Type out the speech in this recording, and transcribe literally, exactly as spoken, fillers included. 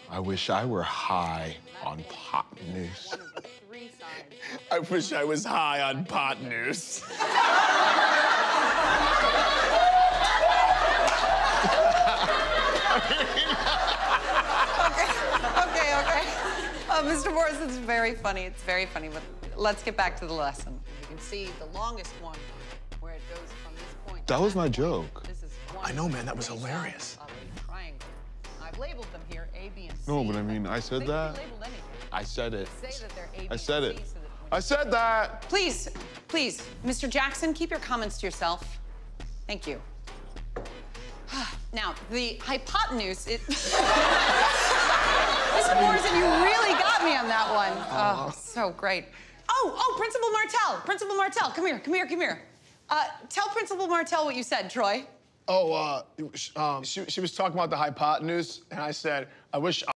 I wish I were high on pot news. I wish I was high on pot news. Okay, okay, okay. Uh, Mister Morris, it's very funny. It's very funny, but let's get back to the lesson. You can see the longest one where it goes from this point. That was my joke. This is one I know, man, that was hilarious. of a triangle. I've labeled them here A, B, and C. No, but I mean, I said They that. can be labeled anything. I said it. Say that they're A, B, I and said C it. so that when I said that. Please, please, Mister Jackson, keep your comments to yourself. Thank you. Now, the hypotenuse, it... Mister Morrison, you really got me on that one. Oh, so great. Oh, oh, Principal Martell, Principal Martell, come here, come here, come here. Uh, tell Principal Martell what you said, Troy. Oh, uh, um, she, she was talking about the hypotenuse, and I said, I wish